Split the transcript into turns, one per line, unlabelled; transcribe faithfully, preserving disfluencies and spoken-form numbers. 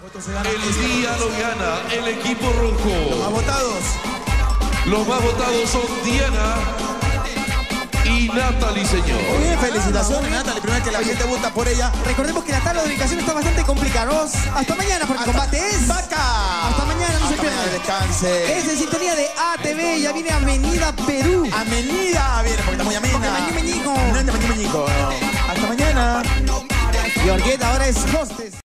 El día lo gana el equipo rojo.
Los más votados.
Los más votados son Diana y Natalie, señor.
Muy bien, felicitaciones, Natalie. Primero que la gente vota por ella.
Recordemos que la tabla de ubicación está bastante complicada. Vamos hasta mañana porque el combate es...
¡Vaca!
Hasta mañana, no se
Hasta
pierdan.
mañana, descanse.
Es en sintonía de A T V, ya viene Avenida Perú.
Avenida, viene porque está muy amena.
Porque Mañu Meñico.
No, no, Mañu Meñico. Hasta mañana.
Y Orqueta ahora es hostess.